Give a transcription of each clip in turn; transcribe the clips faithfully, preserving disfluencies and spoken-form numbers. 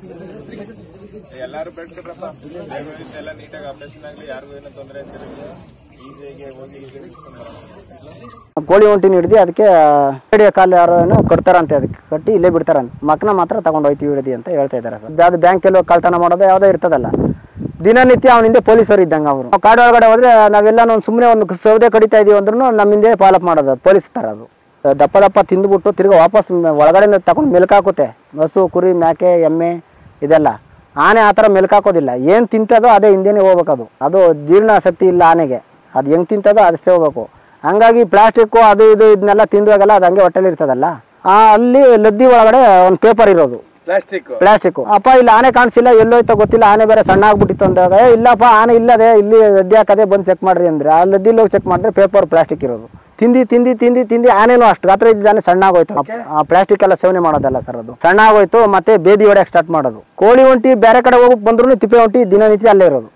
ಎಲ್ಲಾರು ಬೇಡ್ಕೊಡ್ರಪ್ಪ ಎಲ್ಲ ನೀಟಾಗಿ ಆಪರೇಷನ್ ಆಗ್ಲಿ ಯಾರಿಗೂ ಏನೋ ತೊಂದರೆ ಆಗ್ತಿರಲಿಲ್ಲ ಈಸಿಯಾಗಿ ಹೋಗಿ ಕೋಳಿ ಒಂಟಿನ ಹಿಡಿದು ಅದಕ್ಕೆ ಕಾಲು ಯಾರೋ ಏನೋ ಕಟ್ತಾರಂತೆ ಅದಕ್ಕೆ ಕಟ್ಟಿ ಇಲ್ಲೇ ಬಿಡ್ತಾರಂತೆ ಮಕ್ಕನ ಮಾತ್ರ ತಗೊಂಡು ಹೋಯ್ತೀವಿ ಹಿಡಿದು ಅಂತ ಹೇಳ್ತಾ ಇದ್ದಾರೆ ಸರ್. ಯಾವ್ದು ಬ್ಯಾಂಕಲ್ಲೋ ಕಳ್ತನ ಮಾಡೋದು ಯಾವುದೋ ಇರ್ತದಲ್ಲ ದಿನನಿತ್ಯ ಅವನಿಂದ ಪೊಲೀಸರು ಇದ್ದಂಗೆ ಅವರು ಕಾಡು ಒಳಗಡೆ ಹೋದ್ರೆ ನಾವೆಲ್ಲ ಒಂದು ಸುಮ್ಮನೆ ಒಂದು ಸೌದೆ ಕಡಿತಾ ಇದೀವಿ ಅಂದ್ರೂ ನಮ್ಮಿಂದೆ ಫಾಲೋಅಪ್ ಮಾಡೋದು ಪೊಲೀಸ್ ತರ ಅದು ದಪ್ಪ ದಪ್ಪ ತಿಂದುಬಿಟ್ಟು ತಿರ್ಗಿ ವಾಪಸ್ ಒಳಗಡೆ ತಗೊಂಡು ಮೆಲ್ಕಾಕುತ್ತೆ ಹಸು ಕುರಿ ಮೇಕೆ ಎಮ್ಮೆ ಇದೆಲ್ಲ. ಆನೆ ಆ ಥರ ಮೆಲ್ಕಾಕೋದಿಲ್ಲ ಏನು ತಿಂತದೋ ಅದೇ ಹಿಂದೆನೇ ಹೋಗ್ಬೇಕದು ಅದು ಜೀರ್ಣಾಸಕ್ತಿ ಇಲ್ಲ ಆನೆಗೆ ಅದು ಹೆಂಗೆ ತಿಂತದೋ ಅದಷ್ಟೇ ಹೋಗ್ಬೇಕು. ಹಂಗಾಗಿ ಪ್ಲಾಸ್ಟಿಕ್ಕು ಅದು ಇದು ಇದನ್ನೆಲ್ಲ ತಿಂದುವಾಗೆಲ್ಲ ಅದು ಹಂಗೆ ಹೊಟ್ಟೆಲಿ ಇರ್ತದಲ್ಲ ಅಲ್ಲಿ ಲದ್ದಿ ಒಳಗಡೆ ಒಂದು ಪೇಪರ್ ಇರೋದು ಪ್ಲಾಸ್ಟಿಕ್ ಪ್ಲಾಸ್ಟಿಕ್ ಅಪ್ಪ ಇಲ್ಲಿ ಆನೆ ಕಾಣಿಸಿಲ್ಲ ಎಲ್ಲೋಯ್ತೋ ಗೊತ್ತಿಲ್ಲ ಆನೆ ಬೇರೆ ಸಣ್ಣ ಆಗ್ಬಿಟ್ಟಿತ್ತು ಅಂದಾಗ ಇಲ್ಲಪ್ಪ ಆನೆ ಇಲ್ಲದೆ ಇಲ್ಲಿ ಲದ್ದಿ ಹಾಕದೆ ಬಂದು ಚೆಕ್ ಮಾಡ್ರಿ ಅಂದ್ರೆ ಆ ಲದ್ದಿಲಿ ಹೋಗಿ ಚೆಕ್ ಮಾಡಿದ್ರೆ ಪೇಪರ್ ಪ್ಲಾಸ್ಟಿಕ್ ಇರೋದು ತಿಂದಿ ತಿಂದಿ ತಿಂದಿ ತಿಂದಿ ಆನೇನು ಅಷ್ಟು ಗಾತ್ರ ಇದ್ದಾನೆ ಸಣ್ಣ ಆಗೋಯ್ತು. ಆ ಪ್ಲಾಸ್ಟಿಕ್ ಎಲ್ಲ ಸೇವನೆ ಮಾಡೋದಲ್ಲ ಸರ್ ಅದು ಸಣ್ಣ ಆಗೋಯ್ತು ಮತ್ತೆ ಬೇದಿ ಹೊಡೆಯಕ್ಕೆ ಸ್ಟಾರ್ಟ್ ಮಾಡೋದು. ಕೋಳಿ ಒಂಟಿ ಬೇರೆ ಕಡೆ ಹೋಗಿ ಬಂದ್ರು ತಿಪ್ಪೆ ಒಂಟಿ ದಿನನಿತ್ಯ ಅಲ್ಲೇ ಇರೋದು.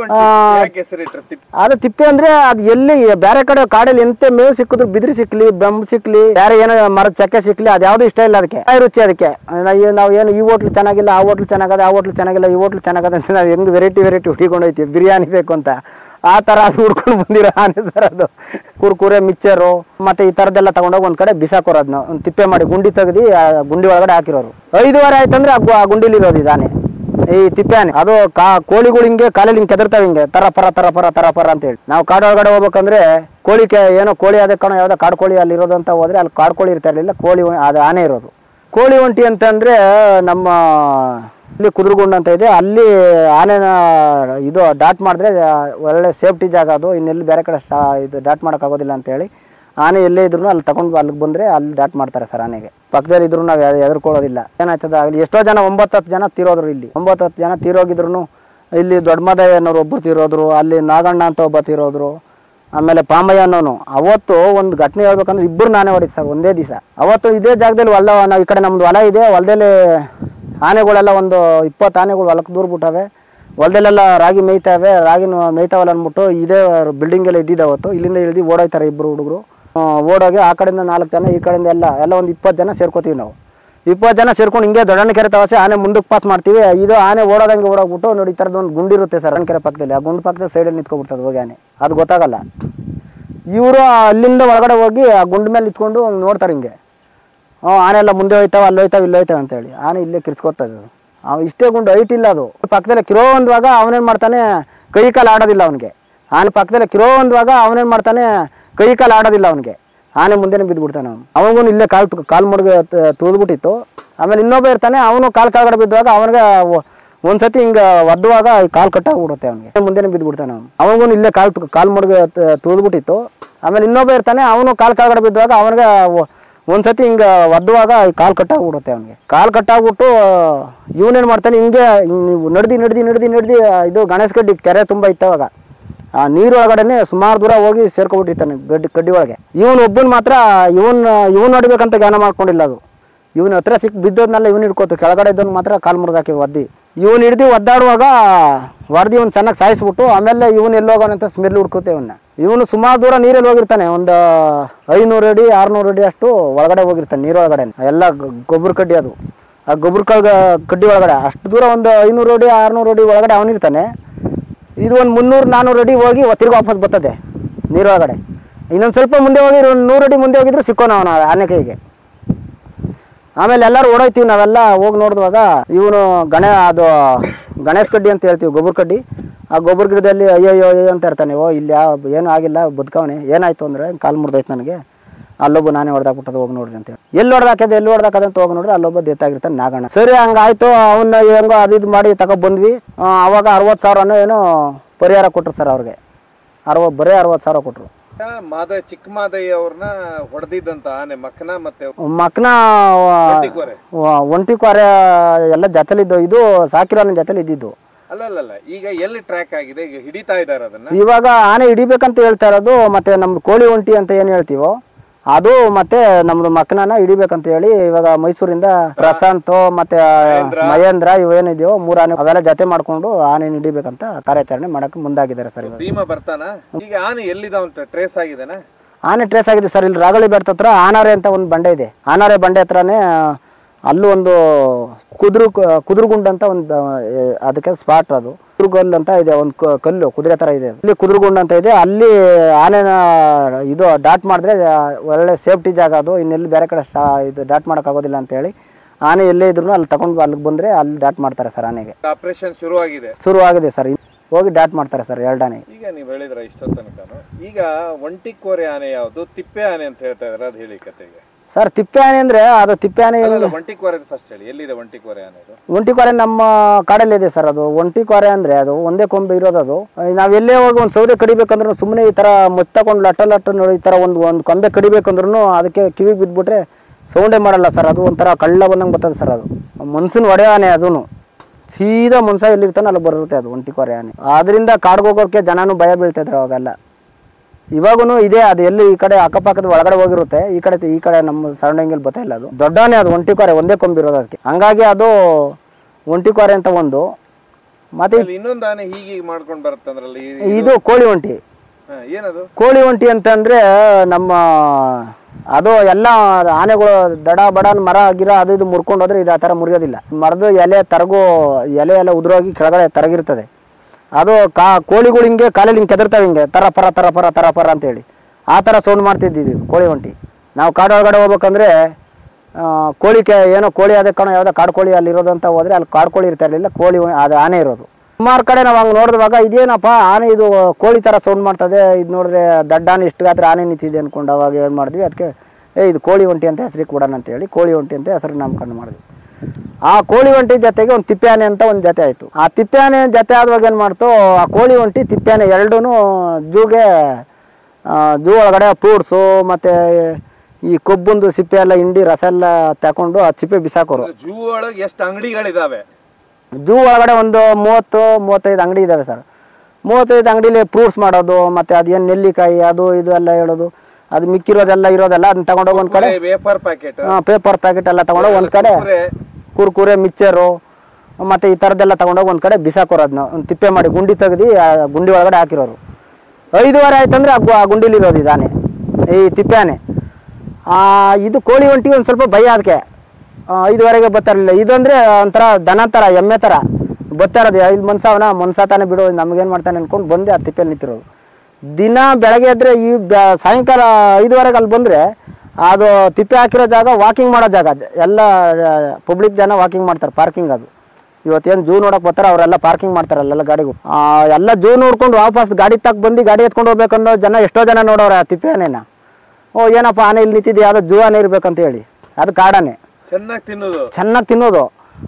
ಅದು ತಿಪ್ಪೆ ಅಂದ್ರೆ ಅದು ಎಲ್ಲಿ ಬೇರೆ ಕಡೆ ಕಾಡಲ್ಲಿ ಎಂತ ಮೇವು ಸಿಕ್ಕಿದ್ರು ಬಿದಿರು ಸಿಕ್ಲಿ ಬೆಂಬ್ ಸಿಕ್ಲಿ ಬೇರೆ ಏನೋ ಮರದ ಚಕ್ಕೆ ಸಿಕ್ಲಿ ಅದು ಯಾವ್ದು ಇಷ್ಟ ಇಲ್ಲ ಅದಕ್ಕೆ ರುಚಿ ಅದಕ್ಕೆ. ನಾವು ಏನು ಈ ಹೋಟ್ಲು ಚೆನ್ನಾಗಿಲ್ಲ ಆ ಹೋಟ್ಲು ಚೆನ್ನಾಗದ ಆ ಹೋಟ್ಲು ಚೆನ್ನಾಗಿಲ್ಲ ಈ ಹೋಟ್ಲು ಚೆನ್ನಾಗದ ಅಂತ ನಾವು ಹೆಂಗ್ ವೆರೈಟಿ ವೆರೈಟಿ ಹುಡಿಕೊಂಡು ಹೋಯ್ತೀವಿ ಬಿರಿಯಾನಿ ಬೇಕು ಅಂತ ಆ ತರ ಅದು ಹುಡ್ಕೊಂಡು ಬಂದಿರೋ ಆನೆ ಸರ್ ಅದು. ಕುರ್ಕುರೆ ಮಿಕ್ಚರು ಮತ್ತೆ ಈ ತರದೆಲ್ಲ ತಗೊಂಡೋಗಿ ಒಂದ್ ಕಡೆ ಬಿಸಾಕೋರು ಅದನ್ನ ಒಂದು ತಿಪ್ಪೆ ಮಾಡಿ ಗುಂಡಿ ತೆಗ್ದು ಆ ಗುಂಡಿ ಒಳಗಡೆ ಹಾಕಿರೋರು. ಐದುವರೆ ಆಯ್ತಂದ್ರೆ ಆ ಗುಂಡಿಲಿ ಇರೋದು ಇದಾನೆ ಈ ತಿಪ್ಪೆ ಆನೆ. ಅದು ಕಾ ಕೋಳಿಗಳು ಹಿಂಗೆ ಕಾಲಲ್ಲಿ ಹಿಂಗೆ ಕೆದರ್ತಾವ ಹಿಂಗೆ ತರ ಪರ ತರ ಪರ ತರ ಪರ ಅಂತ ಹೇಳಿ. ನಾವು ಕಾಡು ಒಳಗಡೆ ಹೋಗ್ಬೇಕಂದ್ರೆ ಕೋಳಿ ಏನೋ ಕೋಳಿ ಅದೇ ಕಣ ಯಾವ್ದೋ ಕಾಡು ಕೋಳಿ ಅಲ್ಲಿ ಇರೋದು ಅಂತ ಹೋದ್ರೆ ಅಲ್ಲಿ ಕಾಡು ಕೋಳಿ ಇರ್ತಾ ಇರಲಿಲ್ಲ ಕೋಳಿ ಅದು ಆನೆ ಇರೋದು. ಕೋಳಿ ಒಂಟಿ ಅಂತಂದ್ರೆ ನಮ್ಮ ಇಲ್ಲಿ ಕುದುರೆಗುಂಡು ಅಂತ ಇದೆ ಅಲ್ಲಿ ಆನೆನ ಇದು ಡಾಟ್ ಮಾಡಿದ್ರೆ ಒಳ್ಳೆ ಸೇಫ್ಟಿ ಜಾಗ ಅದು ಇನ್ನೆಲ್ಲಿ ಬೇರೆ ಕಡೆ ಇದು ಡಾಟ್ ಮಾಡೋಕ್ಕಾಗೋದಿಲ್ಲ ಅಂತೇಳಿ ಆನೆ ಎಲ್ಲೇ ಇದ್ರು ಅಲ್ಲಿ ತಗೊಂಡು ಅಲ್ಲಿಗೆ ಬಂದರೆ ಅಲ್ಲಿ ಡಾಟ್ ಮಾಡ್ತಾರೆ ಸರ್ ಆನೆಗೆ. ಪಕ್ಕದಲ್ಲಿ ಇದ್ರು ನಾವು ಎದುರ್ಕೊಳ್ಳೋದಿಲ್ಲ ಏನಾಯ್ತದ ಆಗಲಿ. ಎಷ್ಟೋ ಜನ ಒಂಬತ್ತು ಹತ್ತು ಜನ ತೀರೋದ್ರು ಇಲ್ಲಿ ಒಂಬತ್ತು ಹತ್ತು ಜನ ತೀರೋಗಿದ್ರು ಇಲ್ಲಿ ದೊಡ್ಡ ಮದಯ್ಯ ಅನ್ನೋರು ಒಬ್ಬರು ತೀರೋದ್ರು ಅಲ್ಲಿ ನಾಗಣ್ಣ ಅಂತ ಒಬ್ಬ ತೀರೋದ್ರು ಆಮೇಲೆ ಪಾಮಯ್ಯ ಅನ್ನೋನು. ಅವತ್ತು ಒಂದು ಘಟನೆ ಹೇಳ್ಬೇಕಂದ್ರೆ ಇಬ್ಬರು ನಾನೇ ಹೊಡಿತು ಸರ್ ಒಂದೇ ದಿವಸ. ಅವತ್ತು ಇದೇ ಜಾಗದಲ್ಲಿ ಹೊಲ ನಾವು ಈ ಕಡೆ ನಮ್ದು ಹೊಲ ಇದೆ ಹೊಲದಲ್ಲಿ ಆನೆಗಳೆಲ್ಲ ಒಂದು ಇಪ್ಪತ್ತು ಆನೆಗಳು ಹೊಲಕ್ಕೆ ದೂರ ಬಿಟ್ಟವೆ ಹೊಲದಲ್ಲೆಲ್ಲ ರಾಗಿ ಮೇಯ್ತಾವೆ ರಾಗಿನ ಮೇಯ್ತಾವಲ್ಲ ಅಂದ್ಬಿಟ್ಟು ಇದೇ ಬಿಲ್ಡಿಂಗ್ ಎಲ್ಲ ಇದ್ದಿದ್ದು ಅವತ್ತು ಇಲ್ಲಿಂದ ಇಳಿದು ಓಡೋಯ್ತಾರೆ ಇಬ್ಬರು ಹುಡುಗರು ಓಡೋಗಿ ಆ ಕಡೆಯಿಂದ ನಾಲ್ಕು ಜನ ಈ ಕಡೆಯಿಂದ ಎಲ್ಲ ಎಲ್ಲ ಒಂದು ಇಪ್ಪತ್ತು ಜನ ಸೇರ್ಕೋತೀವಿ ನಾವು. ಇಪ್ಪತ್ತು ಜನ ಸೇರ್ಕೊಂಡು ಹಿಂಗೆ ದೊಡ್ಡಕೆರೆ ತವಸೆ ಆನೆ ಮುಂದಕ್ಕೆ ಪಾಸ್ ಮಾಡ್ತೀವಿ. ಇದು ಆನೆ ಓಡೋದಂಗೆ ಓಡೋಗ್ಬಿಟ್ಟು ನೋಡಿ ಈ ಥರದ್ದು ಒಂದು ಗುಂಡಿರುತ್ತೆ ಸರ್ ಕೆರೆ ಪಕ್ಕದಲ್ಲಿ ಆ ಗುಂಡು ಪಕ್ಕದಲ್ಲಿ ಸೈಡಲ್ಲಿ ನಿಂತ್ಕೊಬಿಡ್ತದೆ ಹೋಗಿ ಆನೆ ಅದು ಗೊತ್ತಾಗಲ್ಲ. ಇವರು ಅಲ್ಲಿಂದ ಒಳಗಡೆ ಹೋಗಿ ಆ ಗುಂಡು ಮೇಲೆ ನಿಂತ್ಕೊಂಡು ನೋಡ್ತಾರೆ ಹಿಂಗೆ ಹ್ಞೂ ಆನೆ ಎಲ್ಲ ಮುಂದೆ ಹೋಯ್ತಾವ ಅಲ್ಲಿ ಹೋಯ್ತಾವ ಇಲ್ಲಿ ಹೋಯ್ತಾವ ಅಂತೇಳಿ ಆನೆ ಇಲ್ಲೇ ಕಿರ್ಚ್ಕೊತದೆ. ಅವ ಇಷ್ಟೇ ಗುಂಡು ಹೈಟ್ ಇಲ್ಲ ಅದು ಪಕ್ಕದಲ್ಲೇ ಕಿರೋ ಒಂದುವಾಗ ಅವನೇನು ಮಾಡ್ತಾನೆ ಕೈ ಕಾಲು ಆಡೋದಿಲ್ಲ ಅವನಿಗೆ. ಆನೆ ಪಕ್ಕದಲ್ಲೇ ಕಿರೋ ಒಂದುವಾಗ ಅವನೇನು ಮಾಡ್ತಾನೆ ಕೈ ಕಾಲು ಆಡೋದಿಲ್ಲ ಅವನಿಗೆ ಆನೆ ಮುಂದೆನೇ ಬಿದ್ದುಬಿಡ್ತಾನೆ ಅವನು. ಅವನಿಗೂ ಇಲ್ಲೇ ಕಾಲು ಕಾಲು ಮುಡ್ಗೆ ತುಳಿದ್ಬಿಟ್ಟಿತ್ತು. ಆಮೇಲೆ ಇನ್ನೊಬ್ಬ ಇರ್ತಾನೆ ಅವನು ಕಾಲು ಕೆಳಗಡೆ ಬಿದ್ದುವಾಗ ಅವನಿಗೆ ಒಂದ್ಸತಿ ಹಿಂಗೆ ಒದ್ದುವಾಗ ಕಾಲು ಕಟ್ಟಾಗ್ಬಿಡುತ್ತೆ ಅವನಿಗೆ ಮುಂದೆನೇ ಬಿದ್ದುಬಿಡ್ತಾನೆ ಅವನು. ಅವನಿಗೂ ಇಲ್ಲೇ ಕಾಲು ಕಾಲು ಮುಡ್ಗೆ ತುಳಿದ್ಬಿಟ್ಟಿತ್ತು. ಆಮೇಲೆ ಇನ್ನೊಬ್ಬ ಇರ್ತಾನೆ ಅವನು ಕಾಲು ಕೆಳಗಡೆ ಬಿದ್ದುವಾಗ ಅವನಿಗೆ ಒಂದ್ಸತಿ ಹಿಂಗೆ ಒದ್ದುವಾಗ ಕಾಲು ಕಟ್ಟಾಗ್ಬಿಡುತ್ತೆ ಅವನಿಗೆ. ಕಾಲು ಕಟ್ಟಾಗ್ಬಿಟ್ಟು ಇವನೇನು ಮಾಡ್ತಾನೆ ಹಿಂಗೆ ನಡ್ದು ನಡ್ದು ನಡ್ದು ನಡ್ದು ಇದು ಗಣೇಶ ಗಡ್ಡಿ ಕೆರೆ ತುಂಬ ಇತ್ತವಾಗ ಆ ನೀರು ಒಳಗಡೆನೆ ಸುಮಾರು ದೂರ ಹೋಗಿ ಸೇರ್ಕೊಬಿಟ್ಟಿರ್ತಾನೆ ಗಡ್ಡಿ ಕಡ್ಡಿ ಒಳಗೆ. ಇವನು ಒಬ್ಬನ ಮಾತ್ರ ಇವನ್ ಇವನ್ ನೋಡ್ಬೇಕಂತ ಜ್ಞಾನ ಮಾಡ್ಕೊಂಡಿಲ್ಲ ಅದು. ಇವನ ಹತ್ರ ಸಿಕ್ ಬಿದ್ದೋದ್ನೆಲ್ಲ ಇವನು ಹಿಡ್ಕೋತು ಕೆಳಗಡೆ ಇದ್ದವನು ಮಾತ್ರ ಕಾಲು ಮುರಿದಾಕಿ ಒದ್ದಿ ಇವನು ಹಿಡ್ದು ಒದ್ದಾಡುವಾಗ ಹೊಡೆದು ಇವನು ಚೆನ್ನಾಗಿ ಸಾಯಿಸ್ಬಿಟ್ಟು ಆಮೇಲೆ ಇವನು ಎಲ್ಲೋಗೋನಂತ ಸ್ಮೆಲ್ ಹುಡ್ಕೋತೆ ಇವನ್ನ. ಇವನು ಸುಮಾರು ದೂರ ನೀರಲ್ಲಿ ಹೋಗಿರ್ತಾನೆ ಒಂದು ಐನೂರು ಅಡಿ ಆರ್ನೂರು ಅಡಿ ಅಷ್ಟು ಒಳಗಡೆ ಹೋಗಿರ್ತಾನೆ ನೀರೊಳಗಡೆ ಎಲ್ಲ ಗೊಬ್ಬರ ಕಡ್ಡಿ ಅದು ಆ ಗೊಬ್ಬರ ಕಡ್ಡಿ ಒಳಗಡೆ ಅಷ್ಟು ದೂರ ಒಂದು ಐನೂರು ಅಡಿ ಆರ್ನೂರು ಅಡಿ ಒಳಗಡೆ ಅವನಿರ್ತಾನೆ. ಇದು ಒಂದು ಮುನ್ನೂರು ನಾನ್ನೂರು ಅಡಿ ಹೋಗಿ ತಿರ್ಗಿ ವಾಪಸ್ ಬರ್ತದೆ ನೀರೊಳಗಡೆ. ಇನ್ನೊಂದು ಸ್ವಲ್ಪ ಮುಂದೆ ಹೋಗಿ ಒಂದು ನೂರು ಅಡಿ ಮುಂದೆ ಹೋಗಿದ್ರೆ ಸಿಕ್ಕೋನ ಅವನು ಆನೆ ಕೈಗೆ. ಆಮೇಲೆ ಎಲ್ಲರೂ ಓಡೋಯ್ತೀವಿ ನಾವೆಲ್ಲ ಹೋಗಿ ನೋಡಿದಾಗ ಇವನು ಗಣೆ ಅದು ಗಣೇಶ ಕಡ್ಡಿ ಅಂತ ಹೇಳ್ತೀವಿ ಗೊಬ್ಬರ ಕಡ್ಡಿ ಆ ಗೊಬ್ಬರ ಗಿಡದಲ್ಲಿ ಅಯ್ಯೋ ಅಯ್ಯೋ ಅಂತ ಇರ್ತಾನೆ. ಓ ಇಲ್ಲಿ ಯಾವ ಏನೂ ಆಗಿಲ್ಲ ಬದುಕವನೆ ಏನಾಯ್ತು ಅಂದರೆ ಕಾಲು ಮುರಿದೋಯ್ತು ನನಗೆ ಅಲ್ಲೊಬ್ಬ ನಾನೇ ಹೊಡೆದಾಕ್ಬಿಟ್ಟದು ಹೋಗಿ ನೋಡ್ರಿ ಅಂತೇಳಿ ಎಲ್ಲಿ ಹೊಡೆದಾಕದೆ ಎಲ್ಲಿ ಹೊಡೆದಾಕದೆ ಅಂತ ಹೋಗಿ ನೋಡ್ರಿ ಅಲ್ಲೊಬ್ಬ ದೇತಾಗಿರ್ತಾನೆ ನಾಗಣ್ಣ. ಸರಿ ಹಂಗಾಯ್ತು ಅವನ್ನ ಹೆಂಗೋ ಅದು ಇದು ಮಾಡಿ ತಗೊಬಂದ್ವಿ. ಅವಾಗ ಅರವತ್ತು ಸಾವಿರನೋ ಏನೋ ಪರಿಹಾರ ಕೊಟ್ಟರು ಸರ್ ಅವ್ರಿಗೆ ಅರವತ್ತು ಬರೀ ಅರವತ್ತು ಸಾವಿರ ಕೊಟ್ಟರು. ಮಾದ ಚಿಕ್ಕ ಮಾದಯ್ಯ ಅವ್ರನ್ನ ಹೊಡೆದಿದ್ದಂತ ಆನೆ ಮಕ್ಕನ ಮತ್ತೆ ಮಕ್ಕನ ಒಂಟಿ ಕೊರೆ ಎಲ್ಲ ಜೊತೆಲಿದ್ದು ಇದು ಸಾಕಿರೋನ ಜೊತೆಲಿ ಇದ್ದಿದ್ದು ಅಲ್ಲ. ಈಗ ಎಲ್ಲಿ ಟ್ರ್ಯಾಕ್ ಆಗಿದೆ ಈಗ ಹಿಡಿತಾ ಇದಾರೆ ಅದನ್ನ. ಇವಾಗ ಆನೆ ಹಿಡಿಬೇಕಂತ ಹೇಳ್ತಾ ಇರೋದು ಮತ್ತೆ ನಮ್ದು ಕೋಳಿ ಒಂಟಿ ಅಂತ ಏನ್ ಹೇಳ್ತೀವೋ ಅದು ಮತ್ತೆ ನಮ್ದು ಮಕ್ಕನನ್ನ ಹಿಡಿಬೇಕಂತ ಹೇಳಿ ಇವಾಗ ಮೈಸೂರಿಂದ ಪ್ರಶಾಂತ್ ಮತ್ತೆ ಮಹೇಂದ್ರ ಇವೇನಿದೆಯೋ ಮೂರ್ ಆನೆ ಅವೆಲ್ಲ ಜೊತೆ ಮಾಡ್ಕೊಂಡು ಆನೆ ಹಿಡಿಬೇಕಂತ ಕಾರ್ಯಾಚರಣೆ ಮಾಡಕ್ ಮುಂದಾಗಿದ್ದಾರೆ ಸರ್. ಭೀಮ ಬರ್ತಾನ ಈಗ ಆನೆ ಎಲ್ಲಿದಾವ ಟ್ರೇಸ್ ಆಗಿದಾನ? ಆನೆ ಟ್ರೇಸ್ ಆಗಿದೆ ಸರ್. ಇಲ್ಲಿ ರಾಗಳಿ ಬೆಟ್ಟ ಹತ್ರ ಆನಾರೆ ಅಂತ ಒಂದು ಬಂಡೆ ಇದೆ. ಆನಾರೆ ಬಂಡೆ ಹತ್ರನೇ ಅಲ್ಲೂ ಒಂದು ಕುದುರು ಕುದುರುಗುಂಡ ಅಂತ ಒಂದು ಅದಕ್ಕೆ ಸ್ಪಾಟ್ ಅದು ಕುದುರುಗಲ್ಲು ಅಂತ ಇದೆ, ಒಂದು ಕಲ್ಲು ಕುದುರೆ ತರ ಇದೆ. ಅಲ್ಲಿ ಕುದುರುಗುಂಡ ಅಂತ ಇದೆ, ಅಲ್ಲಿ ಆನೆನ ಇದು ಡಾಟ್ ಮಾಡಿದ್ರೆ ಒಳ್ಳೆ ಸೇಫ್ಟಿ ಜಾಗ ಅದು. ಇನ್ನೆಲ್ಲಿ ಬೇರೆ ಕಡೆ ಇದು ಡಾಟ್ ಮಾಡಕ್ ಆಗೋದಿಲ್ಲ ಅಂತ ಹೇಳಿ ಆನೆ ಎಲ್ಲೇ ಇದ್ರು ಅಲ್ಲಿ ತಗೊಂಡು ಅಲ್ಲಿಗೆ ಬಂದ್ರೆ ಅಲ್ಲಿ ಡಾಟ್ ಮಾಡ್ತಾರೆ ಸರ್. ಆನೆಗೆ ಆಪರೇಷನ್ ಶುರು ಆಗಿದೆ ಶುರು ಆಗಿದೆ ಸರ್, ಹೋಗಿ ಡಾಟ್ ಮಾಡ್ತಾರೆ ಸರ್ ಎರಡು ಆನೆ. ಈಗ ನೀವು ಹೇಳಿದ್ರ ಇಷ್ಟೋ ತನಕ. ಈಗ ಒಂಟಿ ಕೋರೆ ಆನೆ ಯಾವುದು, ತಿಪ್ಪೆ ಆನೆ ಅಂತ ಹೇಳ್ತಾ ಇದಾರೆ, ಅದು ಹೇಳಿ ಕತೆಗೆ. ಸರ್ ತಿಪ್ಪೆ ಆನೆ ಅಂದ್ರೆ ಅದು ತಿಪ್ಪೆ ಆನೆ ಒಂಟಿ ಕೋರೆ ಫಸ್ಟ್ ಹೇಳಿ, ಎಲ್ಲಿದೆ ಒಂಟಿ ಕೋರೆ ಆನೆ? ಒಂಟಿ ಕೋರೆ ನಮ್ಮ ಕಾಡಲ್ಲಿ ಇದೆ ಸರ್. ಅದು ಒಂಟಿ ಕೋರೆ ಅಂದ್ರೆ ಅದು ಒಂದೇ ಕೊಂಬೆ ಇರೋದು. ಅದು ನಾವ್ ಎಲ್ಲೇ ಹೋಗಿ ಒಂದು ಸೌದೆ ಕಡಿಬೇಕಂದ್ರೂ ಸುಮ್ಮನೆ ಈ ತರ ಮುತ್ತಕೊಂಡು ಲಟ್ಟ ಲಟ್ಟ ನೋಡಿ ಈ ತರ ಒಂದು ಒಂದು ಕೊಂಬೆ ಕಡಿಬೇಕಂದ್ರೂ ಅದಕ್ಕೆ ಕಿವಿಗೆ ಬಿದ್ಬಿಟ್ರೆ ಸೌಂಡೇ ಮಾಡಲ್ಲ ಸರ್. ಅದು ಒಂಥರ ಕಳ್ಳ ಬಂದಂಗೆ ಬರ್ತದೆ ಸರ್. ಅದು ಮನ್ಸನ್ ಒಡೆ ಆನೆ, ಅದೂ ಸೀದಾ ಮನ್ಸ ಎಲ್ಲಿರ್ತಾನೆ ಅಲ್ಲಿ ಬರುತ್ತೆ ಅದು ಒಂಟಿ ಕೋರೆ ಆನೆ. ಆದ್ರಿಂದ ಕಾಡ್ಗೆ ಹೋಗೋಕೆ ಜನನು ಭಯ ಬೀಳ್ತಿದ್ರು ಅವಾಗೆಲ್ಲ. ಇವಾಗೂ ಇದೆ ಅದು, ಎಲ್ಲಿ ಈ ಕಡೆ ಅಕ್ಕಪಕ್ಕದ ಒಳಗಡೆ ಹೋಗಿರುತ್ತೆ, ಈ ಕಡೆ ಈ ಕಡೆ ನಮ್ಮ ಸರೌಂಡಿಂಗಲ್ಲಿ ಬರ್ತಾ ಇಲ್ಲ. ಅದು ದೊಡ್ಡ ಆನೆ, ಅದು ಒಂಟಿ ಕೋರೆ ಒಂದೇ ಕೊಂಬಿರೋದು ಅದಕ್ಕೆ, ಹಂಗಾಗಿ ಅದು ಒಂಟಿ ಕೋರೆ ಅಂತ ಒಂದು. ಮತ್ತೆ ಇನ್ನೊಂದು ಆನೆ ಹೀಗೆ ಮಾಡ್ಕೊಂಡು ಬರುತ್ತಂದ್ರಲ್ಲಿ, ಇದು ಕೋಳಿ ಒಂಟಿ. ಏನದು ಕೋಳಿ ಒಂಟಿ ಅಂತಂದ್ರೆ ನಮ್ಮ ಅದು ಎಲ್ಲ ಆನೆಗಳು ದಡ ಬಡ ಮರ ಗಿರ ಅದು ಇದು ಮುರ್ಕೊಂಡು ಹೋದ್ರೆ ಇದು ಆ ಥರ ಮುರಿಯೋದಿಲ್ಲ. ಮರದ ಎಲೆ ತರಗು ಎಲೆ ಎಲ್ಲ ಉದುರೋಗಿ ಕೆಳಗಡೆ ತರಗಿರ್ತದೆ. ಅದು ಕಾ ಕೋಳಿಗಳು ಹಿಂಗೆ ಕಾಲಲ್ಲಿ ಹಿಂಗೆ ಕೆದರ್ತಾವೆ, ಹಿಂಗೆ ತರ ಪರ ತರ ಪರ ತರ ಪರ ಅಂತೇಳಿ ಆ ಥರ ಸೌಂಡ್ ಮಾಡ್ತಿದ್ದಿದ್ದು ಕೋಳಿ ಒಂಟಿ. ನಾವು ಕಾಡೊಳಗಡೆ ಹೋಗ್ಬೇಕಂದ್ರೆ ಕೋಳಿ ಕೆ ಏನೋ ಕೋಳಿ ಅದೇ ಕಣ ಯಾವುದೋ ಕಾಡು ಕೋಳಿ ಅಲ್ಲಿ ಇರೋದು ಅಂತ ಹೋದ್ರೆ ಅಲ್ಲಿ ಕಾಡು ಕೋಳಿ ಇರ್ತಾ ಇರಲಿಲ್ಲ, ಕೋಳಿ ಅದು ಆನೆ ಇರೋದು. ಸುಮಾರು ಕಡೆ ನಾವು ಹಂಗೆ ನೋಡಿದಾಗ ಇದೇನಪ್ಪ ಆನೆ ಇದು ಕೋಳಿ ಥರ ಸೌಂಡ್ ಮಾಡ್ತದೆ, ಇದು ನೋಡಿದ್ರೆ ದಡ್ಡ ಆನೆ ಇಷ್ಟು ಗಾತ್ರ ಆನೆ ನಿಂತಿದೆ ಅಂದ್ಕೊಂಡು ಅವಾಗ ಏನು ಮಾಡಿದ್ವಿ, ಅದಕ್ಕೆ ಏ ಇದು ಕೋಳಿ ಒಂಟಿ ಅಂತ ಹೆಸರಿಗೆ ಕೊಡೋಣ ಅಂತೇಳಿ ಕೋಳಿ ಒಂಟಿ ಅಂತ ಹೆಸರು ನಾಮಕರಣ ಮಾಡಿದ್ವಿ. ಆ ಕೋಳಿ ಒಂಟಿ ಜೊತೆಗೆ ಒಂದು ತಿಪ್ಪೆ ಆನೆ ಅಂತ ಒಂದು ಜೊತೆ ಆಯಿತು. ಆ ತಿಪ್ಪೆ ಆನೆ ಜೊತೆ ಆದವಾಗ ಏನು ಮಾಡ್ತು, ಆ ಕೋಳಿ ಒಂಟಿ ತಿಪ್ಪೆ ಆನೆ ಎರಡೂ ಜೂಗೆ ಜೂ ಒಳಗಡೆ ಫ್ರೂಟ್ಸು ಮತ್ತು ಈ ಕೊಬ್ಬುಂದು ಸಿಪ್ಪೆ ಎಲ್ಲ ಹಿಂಡಿ ರಸ ಎಲ್ಲ ತಗೊಂಡು ಆ ಸಿಪ್ಪೆ ಬಿಸಾಕೋರು. ಜೂ ಒಳಗೆ ಎಷ್ಟು ಅಂಗಡಿಗಳಿದಾವೆ? ಜೂ ಒಳಗಡೆ ಒಂದು ಮೂವತ್ತು ಮೂವತ್ತೈದು ಅಂಗಡಿ ಇದಾವೆ ಸರ್. ಮೂವತ್ತೈದು ಅಂಗಡಿಲಿ ಫ್ರೂಟ್ಸ್ ಮಾಡೋದು, ಮತ್ತು ಅದೇನು ನೆಲ್ಲಿಕಾಯಿ ಅದು ಇದು ಎಲ್ಲ ಹೇಳೋದು, ಅದು ಮಿಕ್ಕಿರೋದೆಲ್ಲ ಇರೋದೆಲ್ಲ ಅದನ್ನ ತಗೊಂಡೋಗಿ ಒಂದು ಕಡೆ ಪೇಪರ್ ಪ್ಯಾಕೆಟ್ ಹಾಂ ಪೇಪರ್ ಪ್ಯಾಕೆಟ್ ಎಲ್ಲ ತಗೊಂಡೋಗಿ ಒಂದು ಕಡೆ ಕುರ್ಕುರೆ ಮಿಕ್ಚರು ಮತ್ತು ಈ ಥರದ್ದೆಲ್ಲ ತಗೊಂಡೋಗಿ ಒಂದು ಕಡೆ ಬಿಸಾಕೋರು. ಅದನ್ನ ಒಂದು ತಿಪ್ಪೆ ಮಾಡಿ ಗುಂಡಿ ತೆಗೆದು ಆ ಗುಂಡಿ ಒಳಗಡೆ ಹಾಕಿರೋರು. ಐದುವರೆ ಆಯ್ತಂದ್ರೆ ಆ ಗುಂಡಿಲಿ ಇರೋದು ಇದಾನೆ ಈ ತಿಪ್ಪೆ ಆನೆ. ಇದು ಕೋಳಿ ಒಂಟಿಗೆ ಒಂದು ಸ್ವಲ್ಪ ಭಯ ಅದಕ್ಕೆ, ಐದುವರೆಗೆ ಬರ್ತಾರಿಲ್ಲ. ಇದಂದರೆ ಒಂಥರ ದನ ಥರ ಎಮ್ಮೆ ಥರ ಬರ್ತಾ ಇರೋದು, ಇಲ್ಲಿ ಮನ್ಸವನ ಮನ್ಸ ತಾನೇ ಬಿಡು ನಮಗೇನು ಮಾಡ್ತಾನೆ ಅಂದ್ಕೊಂಡು ಬಂದು ಆ ತಿಪ್ಪೆಯಲ್ಲಿ ನಿಂತಿರೋದು. ದಿನ ಬೆಳಗ್ಗೆ ಎದ್ರೆ ಈ ಸಾಯಂಕಾಲ ಐದುವರೆಗೆ ಅಲ್ಲಿ ಬಂದರೆ ಅದು ತಿಪ್ಪೆ ಹಾಕಿರೋ ಜಾಗ ವಾಕಿಂಗ್ ಮಾಡೋ ಜಾಗ, ಎಲ್ಲ ಪಬ್ಲಿಕ್ ಜನ ವಾಕಿಂಗ್ ಮಾಡ್ತಾರೆ, ಪಾರ್ಕಿಂಗ್. ಅದು ಇವತ್ತೇನು ಜೂ ನೋಡೋಕೆ ಬರ್ತಾರೆ ಅವರೆಲ್ಲ ಪಾರ್ಕಿಂಗ್ ಮಾಡ್ತಾರೆ ಅಲ್ಲೆಲ್ಲ ಗಾಡಿಗಳು. ಎಲ್ಲ ಜೂ ನೋಡ್ಕೊಂಡು ವಾಪಸ್ ಗಾಡಿ ತಕ್ಕ ಬಂದು ಗಾಡಿ ಎತ್ಕೊಂಡು ಹೋಗ್ಬೇಕನ್ನೋ ಜನ ಎಷ್ಟೋ ಜನ ನೋಡೋರು ಆ ತಿಪ್ಪೆ ಆನೆನ. ಓ ಏನಪ್ಪ ಆನೆ ಇಲ್ಲಿ ನಿಂತಿದ್ದು, ಯಾವುದೋ ಜೂ ಆನೆ ಇರ್ಬೇಕಂತ ಹೇಳಿ. ಅದು ಕಾಡಾನೆ, ಚೆನ್ನಾಗಿ ತಿನ್ನೋದು ಚೆನ್ನಾಗಿ ತಿನ್ನೋದು.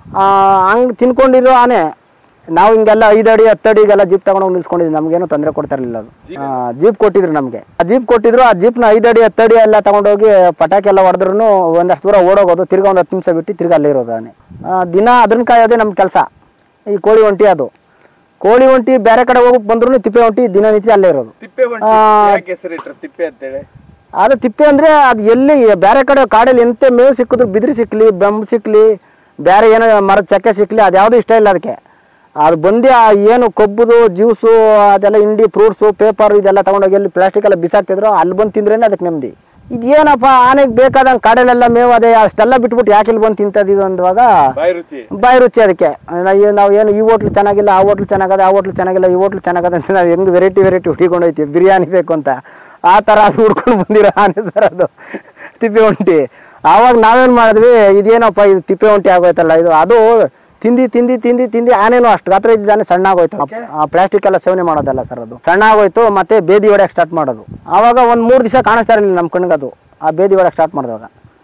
ಹಂಗೆ ತಿನ್ಕೊಂಡಿರೋ ಆನೆ ನಾವು ಹಿಂಗೆಲ್ಲ ಐದು ಅಡಿ ಹತ್ತು ಅಡಿಗೆಲ್ಲ ಜೀಪ್ ತಗೊಂಡೋಗಿ ನಿಲ್ಸ್ಕೊಂಡಿದ್ವಿ, ನಮಗೇನು ತೊಂದರೆ ಕೊಡ್ತಾ ಇರಲಿಲ್ಲ. ಅದು ಜೀಪ್ ಕೊಟ್ಟಿದ್ರು ನಮಗೆ, ಆ ಜೀಪ್ ಕೊಟ್ಟಿದ್ರು. ಆ ಜೀಪ್ನ ಐದು ಅಡಿ ಹತ್ತು ಅಡಿ ಎಲ್ಲ ತಗೊಂಡೋಗಿ ಪಟಾಕಿ ಎಲ್ಲ ಹೊಡೆದ್ರು ಒಂದಷ್ಟು ದೂರ ಓಡೋಗೋದು, ತಿರ್ಗಾ ಒಂದು ಹತ್ತು ನಿಮಿಷ ಬಿಟ್ಟು ತಿರ್ಗಾ ಅಲ್ಲೇ ಇರೋದು ಆನೆ. ದಿನ ಅದನ್ನ ಕಾಯೋದೇ ನಮ್ಮ ಕೆಲಸ. ಈ ಕೋಳಿ ಒಂಟಿ ಅದು ಕೋಳಿ ಒಂಟಿ ಬೇರೆ ಕಡೆ ಹೋಗಕ್ಕೆ ಬಂದ್ರು ತಿಪ್ಪೆ ಒಂಟಿ ದಿನ ನಿಂತು ಅಲ್ಲೇ ಇರೋದು. ತಿಪ್ಪೆ ಒಂಟಿ ಯಾಕೆ ಹೆಸರಿಟ್ರು ತಿಪ್ಪೆ ಅಂತೇಳಿ? ಅದು ತಿಪ್ಪೆ ಅಂದರೆ ಅದು ಎಲ್ಲಿ ಬೇರೆ ಕಡೆ ಕಾಡಲ್ಲಿ ಎಂತ ಮೇವು ಸಿಕ್ಕಿದ್ರು, ಬಿದಿರು ಸಿಕ್ಕಲಿ ಬೆಂಬು ಸಿಕ್ಕಲಿ ಬೇರೆ ಏನೋ ಮರದ ಚಕ್ಕೆ ಸಿಕ್ಕಲಿ ಅದು ಯಾವುದೂ ಇಷ್ಟ ಇಲ್ಲ ಅದಕ್ಕೆ. ಅದು ಬಂದು ಏನು ಕೊಬ್ಬುದು ಜ್ಯೂಸು ಅದೆಲ್ಲ ಹಿಂಡಿ ಫ್ರೂಟ್ಸು ಪೇಪರ್ ಇದೆಲ್ಲ ತೊಗೊಂಡೋಗಿ ಎಲ್ಲಿ ಪ್ಲಾಸ್ಟಿಕ್ ಎಲ್ಲ ಬಿಸಾಕ್ತಿದ್ರು ಅಲ್ಲಿ ಬಂದು ತಿಂದ್ರೇನೆ ಅದಕ್ಕೆ ನೆಮ್ಮದಿ. ಇದೇನಪ್ಪ ಆನೆಗೆ ಬೇಕಾದಂಗೆ ಕಾಡಲ್ಲೆಲ್ಲ ಮೇವು ಅದೇ ಅಷ್ಟೆಲ್ಲ ಬಿಟ್ಬಿಟ್ಟು ಯಾಕೆ ಇಲ್ಲಿ ಬಂದು ತಿಂತದ್ದು ಅಂದಾಗ ಬಾಯಿ ರುಚಿ ಬಾಯಿ ರುಚಿ ಅದಕ್ಕೆ. ನಾವು ಏನು ಈ ಹೋಟ್ಲು ಚೆನ್ನಾಗಿಲ್ಲ ಆ ಹೋಟ್ಲು ಚೆನ್ನಾಗದೆ ಆ ಹೋಟ್ಲು ಚೆನ್ನಾಗಿಲ್ಲ ಈ ಹೋಟ್ಲು ಚೆನ್ನಾಗದೆ ಅಂತ ನಾವು ಹೆಂಗೆ ವೆರೈಟಿ ವೆರೈಟಿ ಹುಡ್ಕೊಂಡು ಹೋಯ್ತೀವಿ, ಬಿರಿಯಾನಿ ಬೇಕು ಅಂತ ಆ ಥರ ಅದು ಹುಡ್ಕೊಂಡು ಬಂದಿರೋ ಆನೆ ಸರ್ ಅದು ತಿಪ್ಪೆ ಒಂಟಿ. ಆವಾಗ ನಾವೇನು ಮಾಡಿದ್ವಿ, ಇದೇನಪ್ಪ ಇದು ತಿಪ್ಪೆ ಒಂಟಿ ಆಗೋಯ್ತಲ್ಲ ಇದು. ಅದು ತಿಂದು ತಿಂದು ತಿಂದು ತಿಂದು ಆನೇನು ಅಷ್ಟು ಗಾತ್ರ ಇದ್ದಾನೆ ಸಣ್ಣ ಆಗೋಯ್ತು. ಆ ಪ್ಲಾಸ್ಟಿಕ್ ಎಲ್ಲ ಸೇವನೆ ಮಾಡೋದಲ್ಲ ಸರ್, ಅದು ಸಣ್ಣ ಆಗೋಯ್ತು. ಮತ್ತೆ ಬೇದಿ ಹೊಡೆಯಕ್ಕೆ ಸ್ಟಾರ್ಟ್ ಮಾಡೋದು. ಆವಾಗ ಒಂದು ಮೂರು ದಿವಸ ಕಾಣಿಸ್ತಾ ಇರಲಿಲ್ಲ ನಮ್ಮ ಕಣ್ಗೆ ಅದು, ಆ ಬೇದಿ ಹೊಡೆಯಕ್ಕೆ ಸ್ಟಾರ್ಟ್ ಮಾಡಿದಾಗ.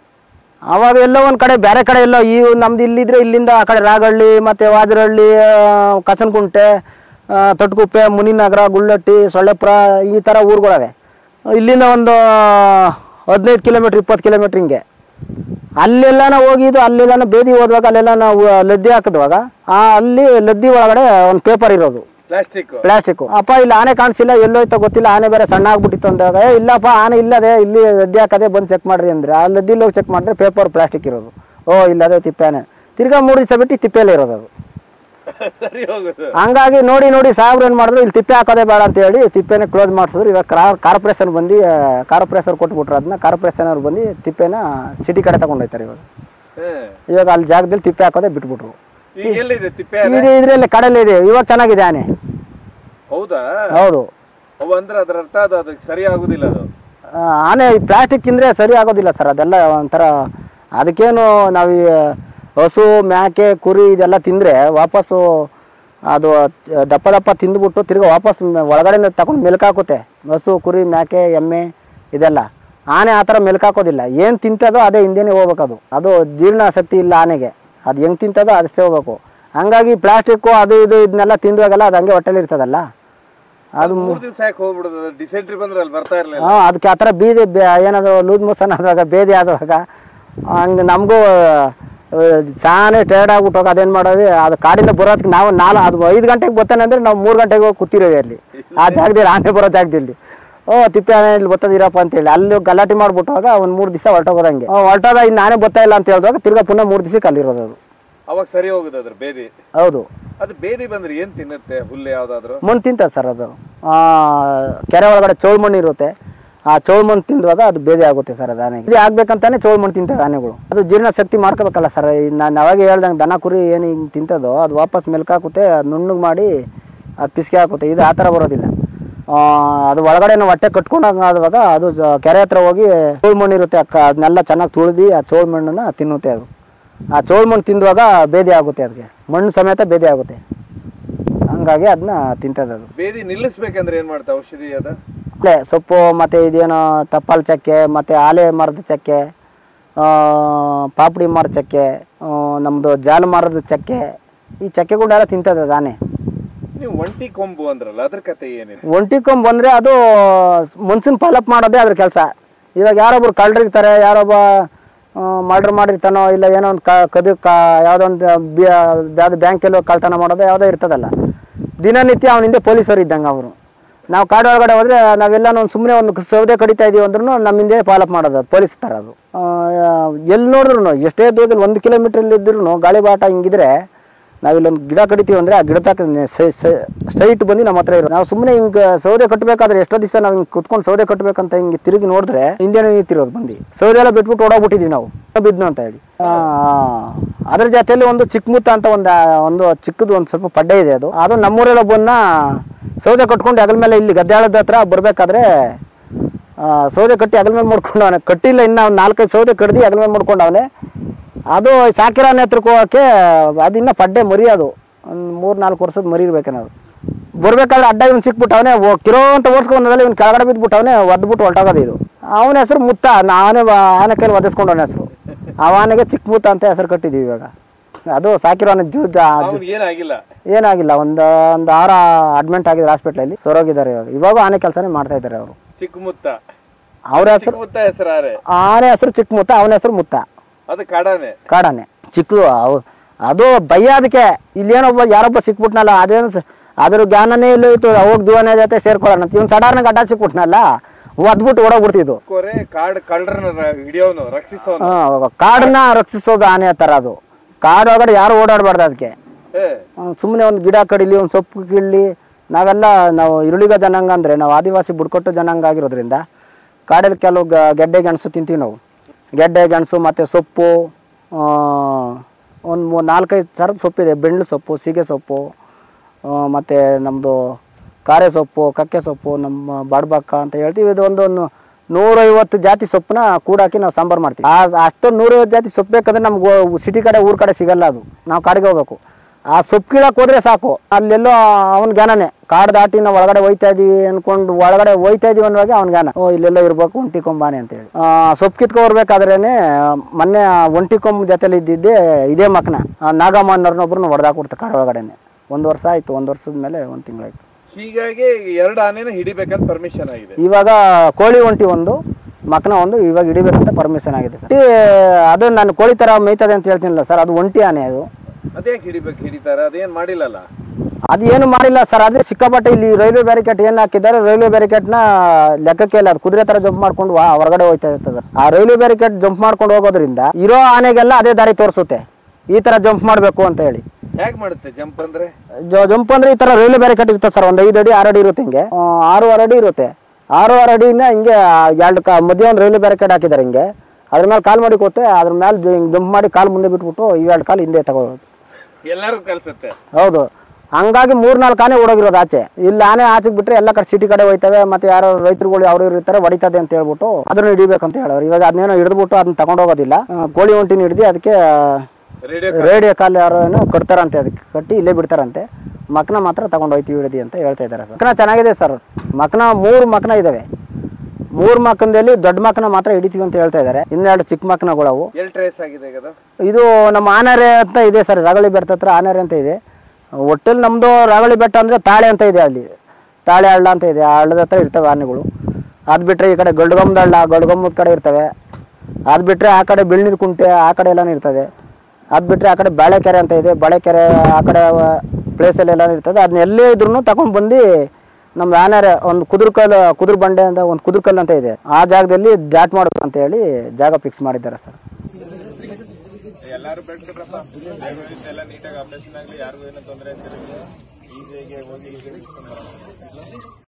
ಆವಾಗ ಎಲ್ಲೋ ಒಂದು ಕಡೆ ಬೇರೆ ಕಡೆ ಎಲ್ಲೋ ಈ ನಮ್ದು ಇಲ್ಲಿದ್ರೆ ಇಲ್ಲಿಂದ ಆ ಕಡೆ ರಾಗಹಳ್ಳಿ ಮತ್ತು ವಾಜರಹಳ್ಳಿ ಕಸನಕುಂಟೆ ತೊಟ್ಕುಪ್ಪೆ ಮುನಿನಗರ ಗುಳ್ಳಟ್ಟಿ ಸೊಳ್ಳೆಪುರ ಈ ಥರ ಊರುಗಳವೆ. ಇಲ್ಲಿಂದ ಒಂದು ಹದಿನೈದು ಕಿಲೋಮೀಟ್ರ್ ಇಪ್ಪತ್ತು ಕಿಲೋಮೀಟ್ರ್ ಹಿಂಗೆ ಅಲ್ಲೆಲ್ಲ ನಾವು ಹೋಗಿದ್ದು. ಅಲ್ಲೆಲ್ಲ ಬೇದಿ ಹೋದ್ವಾಗ ಅಲ್ಲೆಲ್ಲ ನಾವು ಲದ್ದಿ ಹಾಕಿದ್ವಾಗ ಆ ಅಲ್ಲಿ ಲದ್ದಿ ಒಳಗಡೆ ಒಂದು ಪೇಪರ್ ಇರೋದು ಪ್ಲಾಸ್ಟಿಕ್ ಪ್ಲಾಸ್ಟಿಕ್. ಅಪ್ಪ ಇಲ್ಲಿ ಆನೆ ಕಾಣಿಸಿಲ್ಲ ಎಲ್ಲೋಯ್ತೋ ಗೊತ್ತಿಲ್ಲ, ಆನೆ ಬೇರೆ ಸಣ್ಣ ಆಗ್ಬಿಟ್ಟಿತ್ತು ಅಂದಾಗ ಏ ಇಲ್ಲಪ್ಪ ಆನೆ ಇಲ್ಲದೆ ಇಲ್ಲಿ ಲದ್ದಿ ಹಾಕದೆ ಬಂದು ಚೆಕ್ ಮಾಡ್ರಿ ಅಂದ್ರೆ ಆ ಲದ್ದಿಲಿ ಹೋಗಿ ಚೆಕ್ ಮಾಡಿದ್ರೆ ಪೇಪರ್ ಪ್ಲಾಸ್ಟಿಕ್ ಇರೋದು. ಓ ಇಲ್ಲದೆ ತಿಪ್ಪೆ ಆನೆ. ತಿರ್ಗಾ ಮೂರು ದಿವಸ ಬಿಟ್ಟು ತಿಪ್ಪೆಲ್ಲೇ ಇರೋದು ಅದು. ಸರಿ ಹೋಗುತ್ತೆ. ಹಂಗಾಗಿ ನೋಡಿ ನೋಡಿ ಸಾಹೇಬ್ರು ಏನು ಮಾಡಿದ್ರು, ಇಲ್ಲಿ ತಿಪ್ಪೆ ಹಾಕೋದೇ ಬೇಡ ಅಂತ ಹೇಳಿ ತಿಪ್ಪೆನ ಕ್ಲೋಸ್ ಮಾಡಿಸಿದ್ರು. ಇವಾಗ ಕಾರ್ಪೊರೇಷನ್ ಬಂದು ಕಾರ್ಪೊರೇಷನ್ ಕೊಟ್ಬಿಟ್ರು ಅದನ್ನ. ಕಾರ್ಪೊರೇಷನ್ ಅವ್ರು ಬಂದು ತಿಪ್ಪೆನ ಸಿಟಿ ಕಡೆ ತಗೊಂಡೋಯ್ತಾರೆ ಇವಾಗ. ಇವಾಗ ಅಲ್ಲಿ ಜಾಗದಲ್ಲಿ ತಿಪ್ಪೆ ಹಾಕೋದೇ ಬಿಟ್ಬಿಟ್ರು. ಈಗ ಎಲ್ಲಿದೆ ತಿಪ್ಪೆ? ಇದೆ ಇದ್ರಲ್ಲಿ ಕಡಲೆ ಇದೆ. ಇವಾಗ ಚೆನ್ನಾಗಿದೆ ಆನೆ. ಹೌದಾ? ಹೌದು. ಅವು ಅಂದ್ರೆ ಅದರ ಅರ್ಥ ಅದು ಅದಕ್ಕೆ ಸರಿ ಆಗುದಿಲ್ಲ. ಅದು ಆನೆ ಪ್ಲಾಸ್ಟಿಕ್ ತಿಂದ್ರೆ ಸರಿ ಆಗೋದಿಲ್ಲ ಸರ್. ಅದೆಲ್ಲ ಒಂಥರ ಅದಕ್ಕೇನು ನಾವು ಈ ಹಸು ಮೇಕೆ ಕುರಿ ಇದೆಲ್ಲ ತಿಂದರೆ ವಾಪಸ್ಸು ಅದು ದಪ್ಪ ದಪ್ಪ ತಿಂದುಬಿಟ್ಟು ತಿರ್ಗಿ ವಾಪಸ್ ಒಳಗಡೆ ತಗೊಂಡು ಮೆಲ್ಕಾಕುತ್ತೆ. ಹಸು ಕುರಿ ಮೇಕೆ ಎಮ್ಮೆ ಇದೆಲ್ಲ. ಆನೆ ಆ ಥರ ಮೆಲ್ಕಾಕೋದಿಲ್ಲ. ಏನು ತಿಂತದೋ ಅದೇ ಹಿಂದೆನೇ ಹೋಗ್ಬೇಕು. ಅದು ಅದು ಜೀರ್ಣ ಶಕ್ತಿ ಇಲ್ಲ ಆನೆಗೆ. ಅದು ಹೆಂಗೆ ತಿಂತದೋ ಅದಷ್ಟೇ ಹೋಗ್ಬೇಕು. ಹಂಗಾಗಿ ಪ್ಲಾಸ್ಟಿಕ್ಕು ಅದು ಇದು ಇದನ್ನೆಲ್ಲ ತಿಂದುವಾಗೆಲ್ಲ ಅದು ಹಂಗೆ ಹೊಟ್ಟೆಲಿ ಇರ್ತದಲ್ಲ. ಅದು ಮೂರು ದಿವಸ ಯಾಕೆ ಹೋಗ್ಬಿಡೋದು? ಡಿಸೆಂಟ್ರಿ ಬಂದ್ರೆ ಅಲ್ಲಿ ಬರ್ತಾ ಇರಲಿಲ್ಲ. ಹಾಂ, ಅದಕ್ಕೆ ಆ ಥರ ಬೀದಿ ಏನಾದ್ರು ಲೂಸ್ ಮೋಷನ್ ಆದಾಗ ಬೇದಿ ಆದಾಗ ಹಂಗೆ ನಮಗೂ ಚಾನೆ ಟೈರ್ಡ್ ಆಗ್ಬಿಟ್ಟು ಅದೇನು ಮಾಡೋದು, ಅದು ಕಾಡಿಂದ ಬರೋದಕ್ಕೆ ನಾವು ನಾಲ್ ಅದು ಐದು ಗಂಟೆಗೆ ಬರ್ತಾನೆ ಅಂದರೆ ನಾವು ಮೂರು ಗಂಟೆಗೆ ಹೋಗಿ ಕೂತಿರೋವಿ ಅಲ್ಲಿ ಆ ಜಾಗದಲ್ಲಿ, ಆನೆ ಬರೋ ಜಾಗದಲ್ಲಿ. ಓ ತಿಪ್ಪೆ ಆನೆ ಇಲ್ಲಿ ಬರ್ತದಿರಪ್ಪ ಅಂತೇಳಿ ಅಲ್ಲಿ ಗಲಾಟೆ ಮಾಡ್ಬಿಟ್ಟುವಾಗ ಒಂದು ಮೂರು ದಿವಸ ಹೊರಟೋಗೋದಂಗೆ ಹೊರಟೋದ. ಇನ್ನು ನಾನೇ ಬರ್ತಾ ಇಲ್ಲ ಅಂತ ಹೇಳಿದಾಗ ತಿರ್ಗಾ ಪುನಃ ಮೂರು ದಿವಸಕ್ಕೆ ಅಲ್ಲಿರೋದು. ಅದು ಅವಾಗ ಸರಿ ಹೋಗುದು ಅದ್ರ ಬೇದಿ. ಹೌದು. ಅದು ಬೇದಿ ಬಂದ್ರೆ ಏನು ತಿನ್ನುತ್ತೆ? ಹುಲ್ಲು ಯಾವ್ದಾದ್ರು ಮಣ್ಣು ತಿಂತದೆ ಸರ್. ಅದು ಕೆರೆ ಒಳಗಡೆ ಚೌಳು ಮಣ್ಣು ಇರುತ್ತೆ. ಆ ಚೌಳು ಮಣ್ಣು ತಿಂದುವಾಗ ಅದು ಬೇದಿ ಆಗುತ್ತೆ ಸರ್. ಅದು ಆನೆಗೆ ಇದು ಆಗ್ಬೇಕಂತಾನೆ ಚೌಳು ಮಣ್ಣು ತಿಂತವೆ ಆನೆಗಳು. ಅದು ಜೀರ್ಣ ಶಕ್ತಿ ಮಾಡ್ಕೋಬೇಕಲ್ಲ ಸರ್. ನಾನು ಯಾವಾಗ ಹೇಳ್ದಂಗೆ ದನ ಕುರಿ ಏನು ಹಿಂಗೆ ತಿಂತದೋ ಅದು ವಾಪಸ್ ಮೆಲ್ಕಾಕುತ್ತೆ. ಅದು ನುಣ್ಣಗೆ ಮಾಡಿ ಅದು ಪಿಸ್ಕೆ ಹಾಕುತ್ತೆ. ಇದು ಆ ಥರ ಬರೋದಿಲ್ಲ. ಅದು ಒಳಗಡೆ ಹೊಟ್ಟೆ ಕಟ್ಕೊಂಡಾಗ ಆದಾಗ ಅದು ಕೆರೆ ಹತ್ರ ಹೋಗಿ ಚೋಳು ಮಣ್ಣು ಇರುತ್ತೆ ಅಕ್ಕ, ಅದನ್ನೆಲ್ಲ ಚೆನ್ನಾಗಿ ತುಳಿದು ಆ ಚೋಳು ಮಣ್ಣನ್ನು ತಿನ್ನುತ್ತೆ. ಅದು ಆ ಚೋಳು ಮಣ್ಣು ತಿಂದುವಾಗ ಬೇದಿ ಆಗುತ್ತೆ. ಅದಕ್ಕೆ ಮಣ್ಣು ಸಮೇತ ಬೇದಿ ಆಗುತ್ತೆ. ಹಂಗಾಗಿ ಅದನ್ನ ತಿಂತದೆ. ಅದು ಬೇದಿ ನಿಲ್ಲಿಸ್ಬೇಕಂದ್ರೆ ಏನು ಮಾಡ್ತಾ? ಔಷಧಿ ಅದ ಅಲ್ಲೇ ಸೊಪ್ಪು ಮತ್ತು ಇದೇನೋ ತಪ್ಪಲ್ ಚಕ್ಕೆ ಮತ್ತು ಆಲೆ ಮರದ ಚಕ್ಕೆ, ಪಾಪಡಿ ಮರದ ಚಕ್ಕೆ, ನಮ್ಮದು ಜಾಲ ಮರದ ಚಕ್ಕೆ, ಈ ಚಕ್ಕೆಗಳೆಲ್ಲ ತಿಂತದೆ ಅದು ಆನೆ. ನೀವು ಒಂಟಿ ಕೊಂಬು ಅಂದ್ರಲ್ಲ, ಅದ್ರ ಕತೆ ಏನಿದೆ? ಒಂಟಿ ಕೊಂಬು ಅಂದರೆ ಅದು ಮನ್ಸಿನ ಫಾಲೋಅಪ್ ಮಾಡೋದೇ ಅದ್ರ ಕೆಲಸ. ಇವಾಗ ಯಾರೊಬ್ರು ಕಳ್ಳರಿರ್ತಾರೆ, ಯಾರೊಬ್ಬ ಮರ್ಡರ್ ಮಾಡಿರ್ತಾನೋ ಇಲ್ಲ ಏನೋ ಒಂದು ಕ ಕದು ಕ ಯಾವುದೋ ಒಂದು ಯಾವುದು ಬ್ಯಾಂಕಲ್ಲೋ ಕಳ್ತನ ಮಾಡೋದು ಯಾವುದೋ ಇರ್ತದಲ್ಲ, ದಿನನಿತ್ಯ ಅವನ ಹಿಂದೆ ಪೊಲೀಸರು ಇದ್ದಂಗೆ ಅವರು. ನಾವು ಕಾಡು ಒಳಗಡೆ ಹೋದರೆ ನಾವೆಲ್ಲ ಒಂದು ಸುಮ್ಮನೆ ಒಂದು ಸೌದೆ ಕಡಿತಾ ಇದೀವಿ ಅಂದ್ರೂ ನಮ್ಮ ಹಿಂದೆ ಫಾಲೋಅಪ್ ಮಾಡೋದು ಪೊಲೀಸ್ ಥರ. ಅದು ಎಲ್ಲಿ ನೋಡಿದ್ರು ಎಷ್ಟೇ ದೂರದಲ್ಲಿ ಒಂದು ಕಿಲೋಮೀಟ್ರಲ್ಲಿ ಇದ್ರೂ ಗಾಳಿ ಬಾಟ ಹಿಂಗಿದ್ರೆ ನಾವಿಲ್ಲೊಂದು ಗಿಡ ಕಡಿತೀವಿ ಅಂದರೆ ಆ ಗಿಡ ತಕ್ಕ ಸ್ಟ್ರೈಟ್ ಬಂದು ನಮ್ಮ ಹತ್ರ ಇರೋದು. ನಾವು ಸುಮ್ಮನೆ ಹಿಂಗೆ ಸೌದೆ ಕಟ್ಟಬೇಕಾದ್ರೆ ಎಷ್ಟೋ ದಿವಸ ನಾವು ಹಿಂಗೆ ಕುತ್ಕೊಂಡು ಸೌದೆ ಕಟ್ಟಬೇಕಂತ ಹಿಂಗೆ ತಿರುಗಿ ನೋಡಿದ್ರೆ ಹಿಂದೆನೇ ನಿಂತಿರೋದು ಬಂದು. ಸೌದೆ ಎಲ್ಲ ಬಿಟ್ಬಿಟ್ಟು ಓಡೋಗ್ಬಿಟ್ಟಿದ್ವಿ ನಾವು ಬಿದ್ನು ಅಂತ ಹೇಳಿ. ಅದ್ರ ಜೊತೆಯಲ್ಲಿ ಒಂದು ಚಿಕ್ಕಮುತ್ತ ಅಂತ ಒಂದು ಒಂದು ಚಿಕ್ಕದು ಒಂದು ಸ್ವಲ್ಪ ಪಡ್ಡೆ ಇದೆ. ಅದು ಅದು ನಮ್ಮೂರಲ್ಲಿ ಒಬ್ಬನ್ನ ಸೌದೆ ಕಟ್ಕೊಂಡು ಅಗಲ ಮೇಲೆ ಇಲ್ಲಿ ಗದ್ದಾಳದ ಹತ್ರ ಬರಬೇಕಾದ್ರೆ ಸೌದೆ ಕಟ್ಟಿ ಅಗಲ ಮೇಲೆ ಮಾಡ್ಕೊಂಡು ಅವನೇ ಕಟ್ಟಿಲ್ಲ, ಇನ್ನು ಅವ್ನು ನಾಲ್ಕೈದು ಸೌದೆ ಕಡ್ದು ಅಗಲ ಮೇಲೆ ಮಾಡ್ಕೊಂಡು ಅವನೇ. ಅದು ಸಾಕಿರಾನೆ ಹತ್ರಕ್ಕೆ ಹೋಗೋಕ್ಕೆ ಅದು ಇನ್ನೂ ಪಡ್ಡೆ ಮರಿ. ಅದು ಒಂದು ಮೂರು ನಾಲ್ಕು ವರ್ಷದ ಮರಿ ಇರ್ಬೇಕೇನದು. ಬರ್ಬೇಕಾದ್ರೆ ಅಡ್ಡ ಇವ್ನು ಸಿಕ್ಬಿಟ್ಟವನೇ ಕಿರೋ ಅಂತ ಓಡಿಸ್ಕೊಂಡಲ್ಲಿ ಇವ್ನು ಕೆಳಗಡೆ ಬಿದ್ದುಬಿಟ್ಟವನೇ ಒದ್ಬಿಟ್ಟು ಹೊರಟೋಗೋದು. ಇದು ಅವನ ಹೆಸರು ಮುತ್ತ. ಆನೆ ಆನೆ ಕೈಲಿ ಒದಿಸ್ಕೊಂಡು ಅವನ ಹೆಸರು. ಆ ಆನೆಗೆ ಚಿಕ್ಕ ಮುತ್ತ ಅಂತ ಹೆಸರು ಕಟ್ಟಿದ್ದೀವಿ ಇವಾಗ. ಅದು ಸಾಕಿರೋನೆ ಜೂ ಏನಾಗಿಲ್ಲ ಏನಾಗಿಲ್ಲ ಒಂದು ಒಂದು ಆರ ಅಡ್ಮಿಟ್ ಆಗಿದ್ರು ಹಾಸ್ಪಿಟ್ಲಲ್ಲಿ, ಸೊರೋಗಿದ್ದಾರೆ ಇವಾಗ. ಇವಾಗ ಆನೆ ಕೆಲಸನೇ ಮಾಡ್ತಾ ಇದ್ದಾರೆ ಅವರು. ಚಿಕ್ಕ ಮುತ್ತ ಅವ್ರ ಹೆಸರು ಹೆಸರು ಆನೆ ಹೆಸರು ಚಿಕ್ಕ ಮುತ್ತ, ಅವನ ಹೆಸರು ಮುತ್ತ. ಅದು ಕಾಡಾನೆ ಕಾಡಾನೆ ಚಿಕ್ಕದು. ಅದು ಭಯ ಅದಕ್ಕೆ. ಇಲ್ಲೇನೊಬ್ಬ ಯಾರೊಬ್ಬ ಸಿಕ್ಬಿಟ್ನಲ್ಲ, ಅದೇನು ಅದ್ರ ಜ್ಞಾನನೇ ಇಲ್ಲ ಇತ್ತು. ಅವಾಗ ಜೀವನ ಜೊತೆ ಸೇರ್ಕೊಳ್ಳೋಣ ಇವ್ನು ಸಡಾರ್ನ ಗಡ್ಡ ಸಿಕ್ಬಿಟ್ನಲ್ಲ, ಒದ್ಬಿಟ್ಟು ಓಡೋಗ್ಬಿಡ್ತಿದ್ದು. ಕಾಡನ್ನ ರಕ್ಷಿಸೋದು ಆನೆ ಥರ. ಅದು ಕಾಡು ಒಳಗಡೆ ಯಾರು ಓಡಾಡಬಾರ್ದು. ಅದಕ್ಕೆ ಸುಮ್ಮನೆ ಒಂದು ಗಿಡ ಕಡಿಲಿ, ಒಂದು ಸೊಪ್ಪು ಕೀಳಲಿ. ನಾವೆಲ್ಲ ನಾವು ಇರುಳಿಗ ಜನಾಂಗ ಅಂದರೆ ನಾವು ಆದಿವಾಸಿ ಬುಡಕಟ್ಟು ಜನಾಂಗ ಆಗಿರೋದ್ರಿಂದ ಕಾಡಲ್ಲಿ ಕೆಲವು ಗೆಡ್ಡೆ ಗೆಣಸು ತಿಂತೀವಿ ನಾವು. ಗೆಡ್ಡೆ ಗೆಣಸು ಮತ್ತು ಸೊಪ್ಪು, ಒಂದು ಮೂರು ನಾಲ್ಕೈದು ಥರದ ಸೊಪ್ಪಿದೆ. ಬೆಳ್ಳು ಸೊಪ್ಪು, ಸೀಗೆ ಸೊಪ್ಪು, ಮತ್ತು ನಮ್ಮದು ಕಾರೆ ಸೊಪ್ಪು, ಕಕ್ಕೆ ಸೊಪ್ಪು, ನಮ್ಮ ಬಾಡ್ಬಕ್ಕ ಅಂತ ಹೇಳ್ತೀವಿ. ಇದು ಒಂದು ನೂರೈವತ್ತು ಜಾತಿ ಸೊಪ್ಪನ್ನ ಕೂಡಾಕಿ ನಾವು ಸಾಂಬಾರು ಮಾಡ್ತೀವಿ. ಆ ಅಷ್ಟೊಂದು ನೂರೈವತ್ತು ಜಾತಿ ಸೊಪ್ಪು ಬೇಕಂದ್ರೆ ನಮ್ಗೆ ಸಿಟಿ ಕಡೆ ಊರ ಕಡೆ ಸಿಗಲ್ಲ. ಅದು ನಾವು ಕಾಡಿಗೆ ಹೋಗ್ಬೇಕು. ಆ ಸೊಪ್ಪು ಕೀಳಕ್ಕೆ ಹೋದ್ರೆ ಸಾಕು, ಅಲ್ಲೆಲ್ಲೋ ಅವನ ಜ್ಞಾನನೇ. ಕಾಡು ದಾಟಿ ನಾವು ಒಳಗಡೆ ಹೋಯ್ತಾ ಇದೀವಿ ಅನ್ಕೊಂಡು ಒಳಗಡೆ ಹೋಯ್ತಾ ಇದೀವಿ ಅನ್ನುವಾಗ ಅವ್ನ ಜ್ಞಾನ, ಓ ಇಲ್ಲೆಲ್ಲೋ ಇರ್ಬೇಕು ಒಂಟಿ ಕೊಂಬಾನೆ ಅಂತೇಳಿ. ಸೊಪ್ಪು ಕಿತ್ಕೊ ಬರ್ಬೇಕಾದ್ರೇನೆ ಮೊನ್ನೆ ಒಂಟಿ ಕೊಂಬ ಜೊತೆಲಿ ಇದ್ದಿದ್ದೆ ಇದೇ ಮಕ್ಕನ ನಾಗಮ್ಮನವ್ರನ್ನೊಬ್ರನ್ನ ಹೊಡೆದಾಕ್ಬಿಡ್ತು ಕಾಡು ಒಳಗಡೆನೆ. ಒಂದು ವರ್ಷ ಆಯ್ತು, ಒಂದು ವರ್ಷದ ಮೇಲೆ ಒಂದು ತಿಂಗಳಾಯ್ತು. ಹೀಗಾಗಿ ಎರಡು ಆನೆನ ಹಿಡಿಬೇಕಂತ ಪರ್ಮಿಷನ್ ಆಗಿದೆ. ಇವಾಗ ಕೋಳಿ ಒಂಟಿ ಒಂದು, ಮಕ್ಕನ ಒಂದು ಇವಾಗ ಹಿಡಿಬೇಕಂತ ಪರ್ಮಿಷನ್ ಆಗಿದೆ ಸರ್. ಅದು ನಾನು ಕೋಳಿ ತರ ಮೇಯ್ತದೆ ಅಂತ ಹೇಳ್ತೀನಿಲ್ಲ ಸರ್, ಅದು ಒಂಟಿ ಆನೆ. ಅದು ಅದೇ ಹಿಡಿಬೇಕು ಹಿಡಿತಾರೆ, ಅದೇನ್ ಮಾಡಿಲ್ಲಲ್ಲ. ಅದು ಏನು ಮಾಡಿಲ್ಲ ಸರ್. ಅದೇ ಸಿಕ್ಕಾಪಟ್ಟೆ ಇಲ್ಲಿ ರೈಲ್ವೆ ಬ್ಯಾರಿಕೇಡ್ ಏನು ಹಾಕಿದ್ದಾರೆ, ರೈಲ್ವೆ ಬ್ಯಾರಿಕೇಡ್ನ ಲೆಕ್ಕಕ್ಕೆ ಇಲ್ಲ. ಅದು ಕುದುರೆ ತರ ಜಂಪ್ ಮಾಡ್ಕೊಂಡು ಹೊರಗಡೆ ಹೋಯ್ತಾ ಇರ್ತದೆ. ಆ ರೈಲ್ವೆ ಬ್ಯಾರಿಕೇಡ್ ಜಂಪ್ ಮಾಡ್ಕೊಂಡು ಹೋಗೋದ್ರಿಂದ ಇರೋ ಆನೆಗೆಲ್ಲ ಅದೇ ದಾರಿ ತೋರಿಸುತ್ತೆ, ಈ ತರ ಜಂಪ್ ಮಾಡಬೇಕು ಅಂತ ಹೇಳಿ. ಹೇಗೆ ಮಾಡುತ್ತೆ ಜಂಪ್ ಅಂದ್ರೆ? ಜಂಪ್ ಅಂದ್ರೆ ಈ ತರ ರೈಲ್ವೆ ಬ್ಯಾರಿಕೇಡ್ ಇರುತ್ತೆ ಸರ್. ಒಂದು ಐದು ಅಡಿ ಆರು ಅಡಿ ಇರುತ್ತೆ, ಹಿಂಗೆ ಆರು ಆರು ಅಡಿ ಇರುತ್ತೆ. ಆರು ಆರು ಅಡಿನ ಹಿಂಗೆ ಎರಡು ಕ ಮಧ್ಯೆ ಒಂದು ರೈಲ್ವೆ ಬ್ಯಾರಿಕೇಡ್ ಹಾಕಿದ್ದಾರೆ ಹಿಂಗೆ. ಅದ್ರ ಮೇಲೆ ಕಾಲ್ ಮಾಡಿ ಕೂತೆ ಅದ್ರ ಮೇಲೆ ಜಂಪ್ ಮಾಡಿ ಕಾಲು ಮುಂದೆ ಬಿಟ್ಬಿಟ್ಟು ಇವೆರಡು ಕಾಲು ಹಿಂದೆ ತಗೊಳ್ಳೋದು. ಎಲ್ಲರೂ ಕಲ್ಸುತ್ತೆ. ಹೌದು, ಹಂಗಾಗಿ ಮೂರ್ ನಾಲ್ಕು ಆನೆ ಓಡೋಗಿರೋದು ಆಚೆ. ಇಲ್ಲಿ ಆನೆ ಆಚೆಗೆ ಬಿಟ್ರೆ ಎಲ್ಲ ಕಡೆ ಸಿಟಿ ಕಡೆ ಹೋಯ್ತವೆ. ಮತ್ತೆ ಯಾರೋ ರೈತರುಗಳು ಅವ್ರು ಇರ್ತಾರೆ ಹೊಡಿತದೆ ಅಂತ ಹೇಳ್ಬಿಟ್ಟು ಅದನ್ನ ಹಿಡಿಬೇಕಂತ ಹೇಳೋರು. ಇವಾಗ ಅದನ್ನೇನೋ ಹಿಡಿದ್ಬಿಟ್ಟು ಅದನ್ನ ತಗೊಂಡೋಗೋದಿಲ್ಲ. ಕೋಳಿ ಒಂಟಿನ ಹಿಡಿದು ಅದಕ್ಕೆ ರೇಡಿಯೋ ಕಾಲ್ ಯಾರೋ ಏನೋ ಕಟ್ತಾರಂತೆ, ಅದಕ್ಕೆ ಕಟ್ಟಿ ಇಲ್ಲೇ ಬಿಡ್ತಾರಂತೆ. ಮಕ್ನ ಮಾತ್ರ ತಗೊಂಡು ಹೋಯ್ತೀವಿ ಹಿಡಿದಿ ಅಂತ ಹೇಳ್ತಾ ಇದ್ದಾರೆ ಸರ್. ಮಕ್ನ ಚೆನ್ನಾಗಿದೆ ಸರ್. ಮಕ್ನ ಮೂರು ಮಕ್ನ ಇದಾವೆ. ಮೂರ್ ಮಕ್ಕನದಲ್ಲಿ ದೊಡ್ಡ ಮಕ್ಕನ ಮಾತ್ರ ಹಿಡಿತೀವಿ ಅಂತ ಹೇಳ್ತಾ ಇದ್ದಾರೆ. ಇನ್ನೆರಡು ಚಿಕ್ಕ ಮಕ್ಕನಗಳು. ಇದು ನಮ್ಮ ಆನೆರೆ ಅಂತ ಇದೆ ಸರ್, ರಾಗಳಿ ಬೆಟ್ಟ ಹತ್ರ ಆನೆರೆ ಅಂತ ಇದೆ. ಒಟ್ಟಲ್ಲಿ ನಮ್ದು ರಾಗಳಿ ಬೆಟ್ಟ ಅಂದ್ರೆ ತಾಳೆ ಅಂತ ಇದೆ, ಅಲ್ಲಿ ತಾಳೆ ಹಳ್ಳ ಅಂತ ಇದೆ. ಆ ಹಳ್ಳದ ಹತ್ರ ಇರ್ತವೆ ಆನೆಗಳು. ಅದ್ ಬಿಟ್ರೆ ಈ ಕಡೆ ಗಡ್ಗಮ್ಮದ ಹಳ್ಳ, ಗಡ್ಗಮ್ಮದ ಕಡೆ ಇರ್ತವೆ. ಅದ್ ಬಿಟ್ರೆ ಆ ಕಡೆ ಬಿಳ್ನೀರ್ ಕುಂಟೆ ಆ ಕಡೆ ಎಲ್ಲಾನು ಇರ್ತದೆ. ಅದ್ ಬಿಟ್ರೆ ಆ ಕಡೆ ಬಾಳೆಕೆರೆ ಅಂತ ಇದೆ, ಬಾಳೆಕೆರೆ ಆ ಕಡೆ ಪ್ಲೇಸಲ್ಲಿ ಎಲ್ಲ ಇರ್ತದೆ. ಅದನ್ನ ಎಲ್ಲೇ ಇದ್ರು ತಗೊಂಡ್ ಬಂದು ನಮ್ಮ ಆನೆರೆ ಒಂದು ಕುದುರ್ ಕಲ್ಲು ಕುದುರ್ ಬಂಡೆ ಅಂತ ಒಂದು ಕುದುರ್ ಕಲ್ಲು ಅಂತ ಇದೆ, ಆ ಜಾಗದಲ್ಲಿ ಜಾಟ್ ಮಾಡೋದು ಅಂತ ಹೇಳಿ ಜಾಗ ಫಿಕ್ಸ್ ಮಾಡಿದ್ದಾರೆ ಸರ್. ಎಲ್ಲರೂ ಬೆಳ್ಕೊಂಡ್ರಪ್ಪ, ಎಲ್ಲ ನೀಟಾಗಿ ಆಪರೇಷನ್ ಆಗಲಿ, ಯಾರಿಗೂ ಏನೋ ತೊಂದರೆ ಆಗ್ತಿರಲಿಲ್ಲ. ಈಸಿಯಾಗಿ ಹೋಗಿ